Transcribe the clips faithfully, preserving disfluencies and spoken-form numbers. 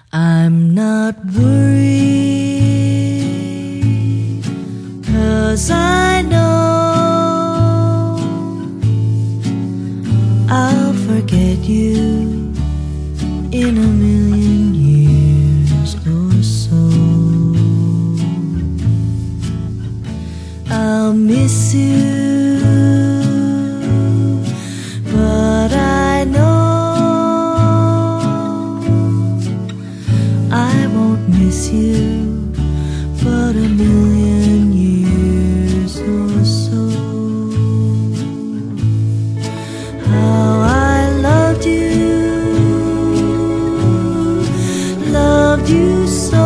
I'm not worried, 'cause I know I'll forget you in a million years or so. I'll miss you, but I know I won't miss you but a million years or so. How I loved you, loved you so.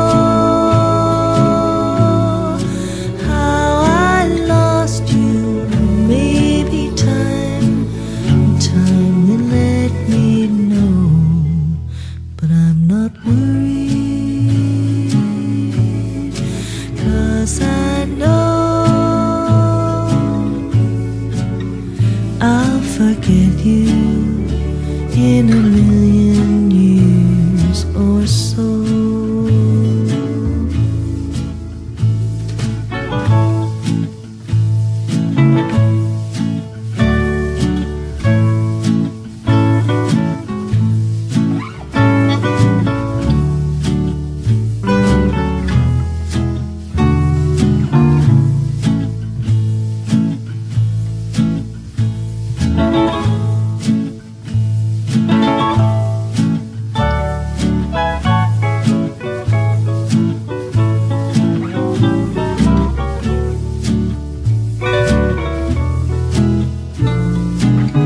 How I lost you, maybe time, time will let me know. But I'm not worried, 'cause I know I'll forget you in a million years or so.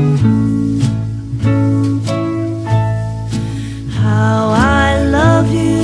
How I love you,